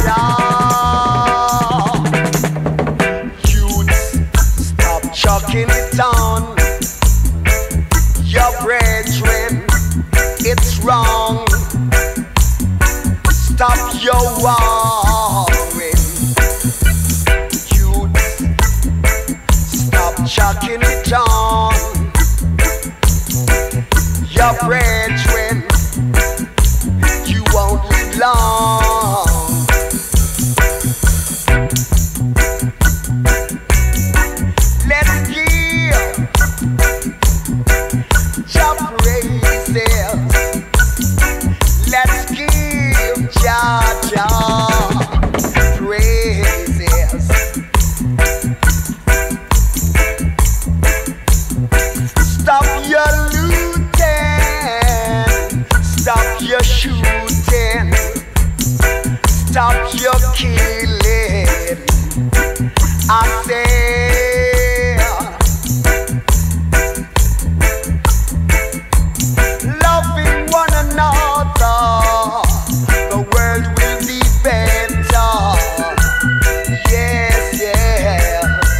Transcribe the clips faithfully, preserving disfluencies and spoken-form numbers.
Chucking it on your brethren, it's wrong. Stop your warring, youth. Stop chucking it on your brethren. You won't live long. Stop your killing, I say. Loving one another, the world will be better. Yes, yes.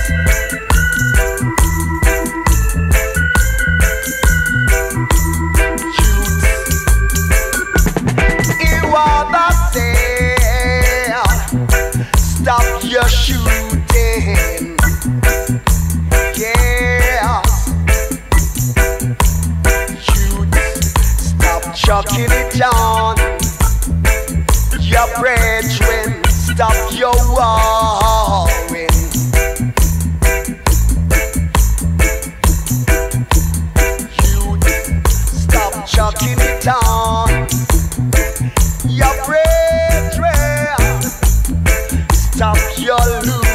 Youth, you are the same. Stop your shooting, yeah. Youth, stop chucking it on your brethren. Stop your warring. Youth, stop chucking it on your brethren. Stop your losing.